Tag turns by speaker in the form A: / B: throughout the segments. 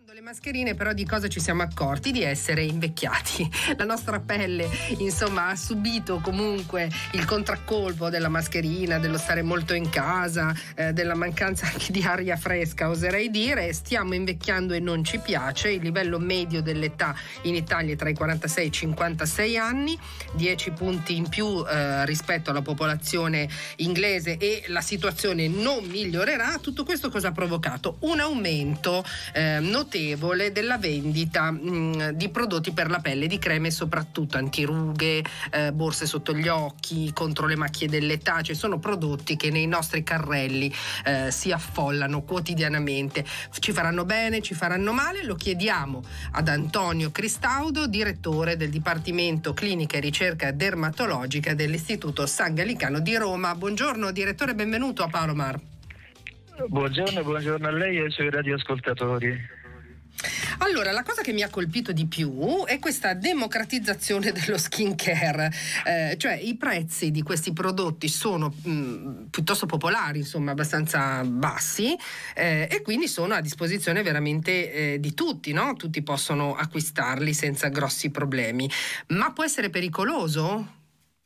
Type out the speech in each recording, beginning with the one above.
A: Le mascherine, però, di cosa ci siamo accorti? Di essere invecchiati. La nostra pelle, insomma, ha subito comunque il contraccolpo della mascherina, dello stare molto in casa, della mancanza anche di aria fresca, oserei dire. Stiamo invecchiando e non ci piace. Il livello medio dell'età in Italia è tra i 46 e i 56 anni, 10 punti in più rispetto alla popolazione inglese, e la situazione non migliorerà. Tutto questo cosa ha provocato? Un aumento notevole della vendita di prodotti per la pelle, di creme, soprattutto antirughe, borse sotto gli occhi, contro le macchie dell'età. Ci sono prodotti che nei nostri carrelli si affollano quotidianamente. Ci faranno bene, ci faranno male? Lo chiediamo ad Antonio Cristaudo, direttore del Dipartimento Clinica e Ricerca Dermatologica dell'Istituto San Gallicano di Roma. Buongiorno direttore, benvenuto a Paolo Mar.
B: Buongiorno a lei e ai suoi radioascoltatori.
A: Allora, la cosa che mi ha colpito di più è questa democratizzazione dello skincare, cioè i prezzi di questi prodotti sono piuttosto popolari, insomma abbastanza bassi, e quindi sono a disposizione veramente di tutti, no? Tutti possono acquistarli senza grossi problemi, ma può essere pericoloso?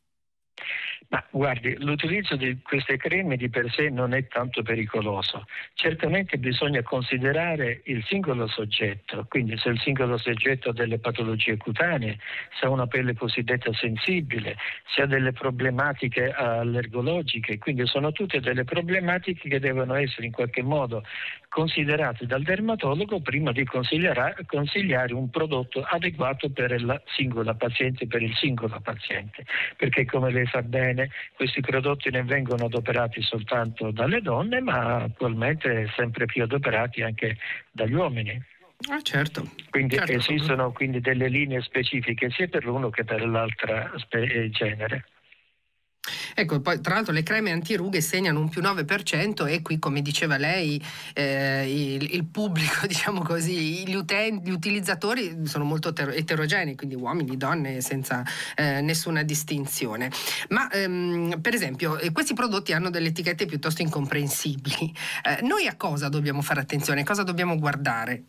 B: Ma guardi, l'utilizzo di queste creme di per sé non è tanto pericoloso. Certamente bisogna considerare il singolo soggetto, quindi se il singolo soggetto ha delle patologie cutanee, se ha una pelle cosiddetta sensibile, se ha delle problematiche allergologiche, quindi sono tutte delle problematiche che devono essere in qualche modo considerate dal dermatologo prima di consigliare un prodotto adeguato per la singola paziente, per il singolo paziente, perché come lei sa bene questi prodotti ne vengono adoperati soltanto dalle donne, ma attualmente sempre più adoperati anche dagli uomini.
A: Ah, certo.
B: Quindi
A: certo.
B: Esistono quindi delle linee specifiche sia per l'uno che per l'altra genere.
A: Ecco, poi tra l'altro le creme antirughe segnano un più 9%, e qui, come diceva lei, il pubblico, diciamo così, gli utilizzatori sono molto eterogenei, quindi uomini, donne, senza nessuna distinzione. Ma per esempio questi prodotti hanno delle etichette piuttosto incomprensibili. Noi a cosa dobbiamo fare attenzione? Cosa dobbiamo guardare?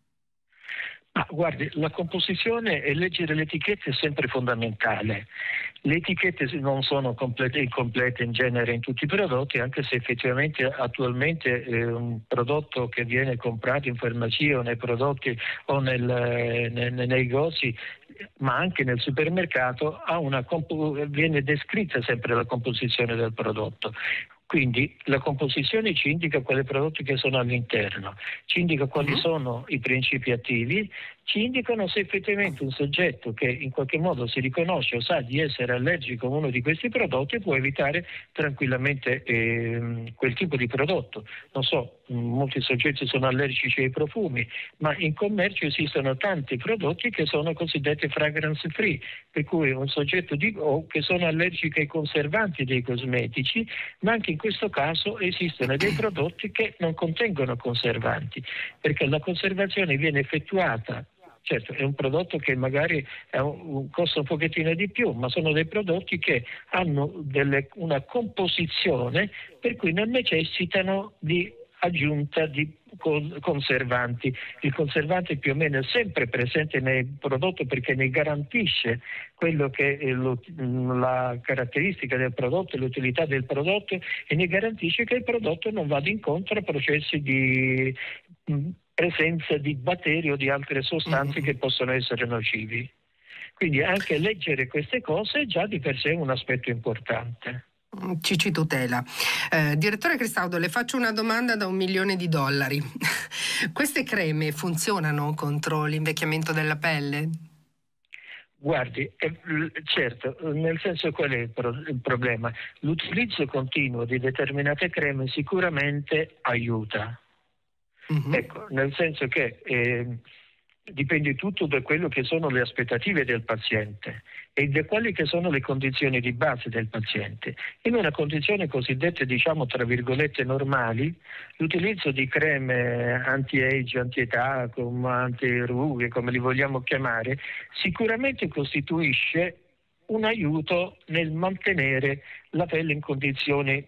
B: Guardi, la composizione e leggere le etichette è sempre fondamentale. Le etichette non sono incomplete in genere in tutti i prodotti, anche se effettivamente attualmente un prodotto che viene comprato in farmacia o nei prodotti o nei negozi, ma anche nel supermercato, viene descritta sempre la composizione del prodotto. Quindi la composizione ci indica quali prodotti che sono all'interno, ci indica quali sono i principi attivi, ci indicano se effettivamente un soggetto che in qualche modo si riconosce o sa di essere allergico a uno di questi prodotti può evitare tranquillamente quel tipo di prodotto. Non so, molti soggetti sono allergici ai profumi, ma in commercio esistono tanti prodotti che sono cosiddetti fragrance free, per cui un soggetto o che sono allergici ai conservanti dei cosmetici, ma anche in questo caso esistono dei prodotti che non contengono conservanti, perché la conservazione viene effettuata. Certo, è un prodotto che magari costa un pochettino di più, ma sono dei prodotti che hanno una composizione per cui non necessitano di aggiunta di conservanti. Il conservante più o meno è sempre presente nel prodotto perché ne garantisce quello che è la caratteristica del prodotto e l'utilità del prodotto, e ne garantisce che il prodotto non vada incontro a processi di presenza di batteri o di altre sostanze che possono essere nocivi. Quindi anche leggere queste cose già di per sé è un aspetto importante.
A: Ci tutela. Direttore Cristaudo, le faccio una domanda da $1 milione. Queste creme funzionano contro l'invecchiamento della pelle?
B: Guardi, certo, nel senso qual è il problema? L'utilizzo continuo di determinate creme sicuramente aiuta. Ecco, nel senso che dipende tutto da quello che sono le aspettative del paziente e da quali che sono le condizioni di base del paziente. In una condizione cosiddetta, diciamo, tra virgolette, normali, l'utilizzo di creme anti-age, anti-età, anti-rughe, come li vogliamo chiamare, sicuramente costituisce un aiuto nel mantenere la pelle in condizioni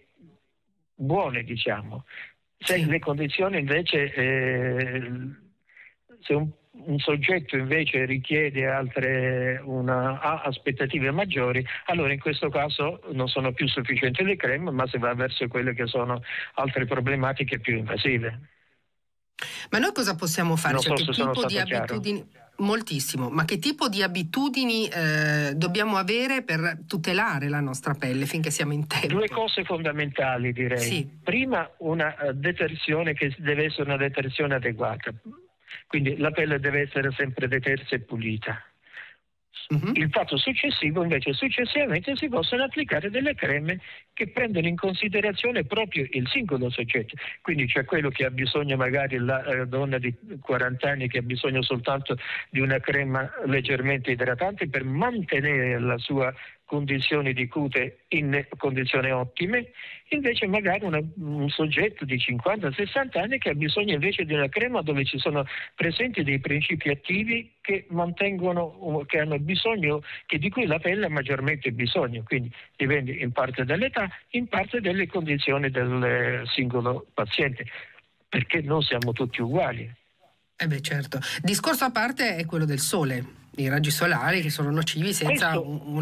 B: buone, diciamo. Se le condizioni invece Se un soggetto invece richiede ha aspettative maggiori, allora in questo caso non sono più sufficienti le creme, ma si va verso quelle che sono altre problematiche più invasive.
A: Ma noi cosa possiamo fare?
B: Non
A: Cioè,
B: so
A: che
B: se sono
A: tipo di
B: stato chiaro.
A: abitudini? Moltissimo, ma che tipo di abitudini dobbiamo avere per tutelare la nostra pelle finché siamo in tempo?
B: Due cose fondamentali, direi.
A: Sì.
B: Prima, una detersione che deve essere una detersione adeguata, quindi la pelle deve essere sempre detersa e pulita. Il fatto successivo, invece, successivamente si possono applicare delle creme che prendono in considerazione proprio il singolo soggetto. Quindi c'è quello che ha bisogno, magari la donna di 40 anni che ha bisogno soltanto di una crema leggermente idratante per mantenere la sua condizioni di cute in condizioni ottime, invece magari un soggetto di 50-60 anni che ha bisogno invece di una crema dove ci sono presenti dei principi attivi che mantengono, che hanno bisogno, che di cui la pelle ha maggiormente bisogno, quindi dipende in parte dall'età, in parte delle condizioni del singolo paziente, perché non siamo tutti uguali.
A: Certo. Discorso a parte è quello del sole, i raggi solari che sono nocivi senza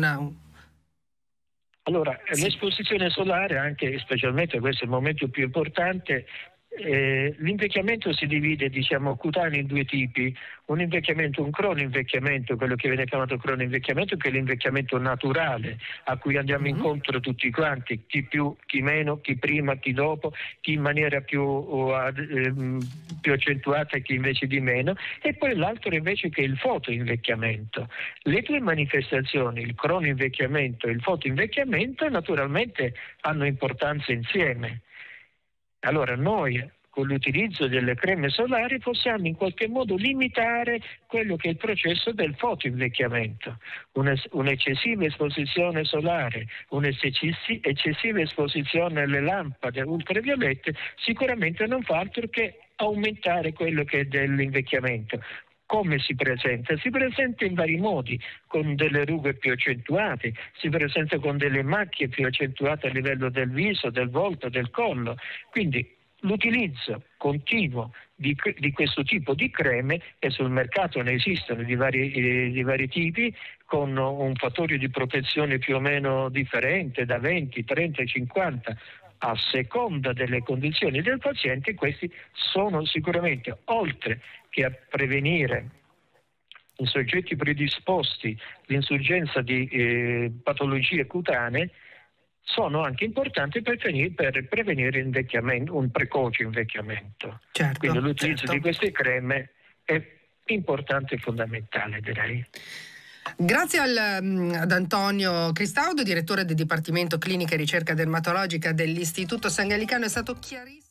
B: Allora, l'esposizione solare, anche specialmente questo è il momento più importante, l'invecchiamento si divide, cutaneo in due tipi, un cronoinvecchiamento, quello che viene chiamato cronoinvecchiamento, che è l'invecchiamento naturale, a cui andiamo incontro tutti quanti, chi più, chi meno, chi prima, chi dopo, chi in maniera più accentuata e chi invece di meno, e poi l'altro invece che è il fotoinvecchiamento. Le due manifestazioni, il cronoinvecchiamento e il fotoinvecchiamento, naturalmente hanno importanza insieme. Allora noi con l'utilizzo delle creme solari possiamo in qualche modo limitare quello che è il processo del fotoinvecchiamento. Un'eccessiva esposizione solare, un'eccessiva esposizione alle lampade ultraviolette sicuramente non fa altro che aumentare quello che è dell'invecchiamento. Come si presenta? Si presenta in vari modi, con delle rughe più accentuate, si presenta con delle macchie più accentuate a livello del viso, del volto, del collo. Quindi l'utilizzo continuo di questo tipo di creme, e sul mercato ne esistono di vari tipi, con un fattore di protezione più o meno differente, da 20, 30, 50, a seconda delle condizioni del paziente. Questi sono sicuramente, oltre che a prevenire in soggetti predisposti l'insorgenza di patologie cutanee, sono anche importanti per prevenire un precoce invecchiamento.
A: Certo,
B: quindi l'utilizzo di queste creme è importante e fondamentale, direi.
A: Grazie ad Antonio Cristaudo, direttore del Dipartimento Clinica e Ricerca Dermatologica dell'Istituto San Gallicano, è stato chiarissimo.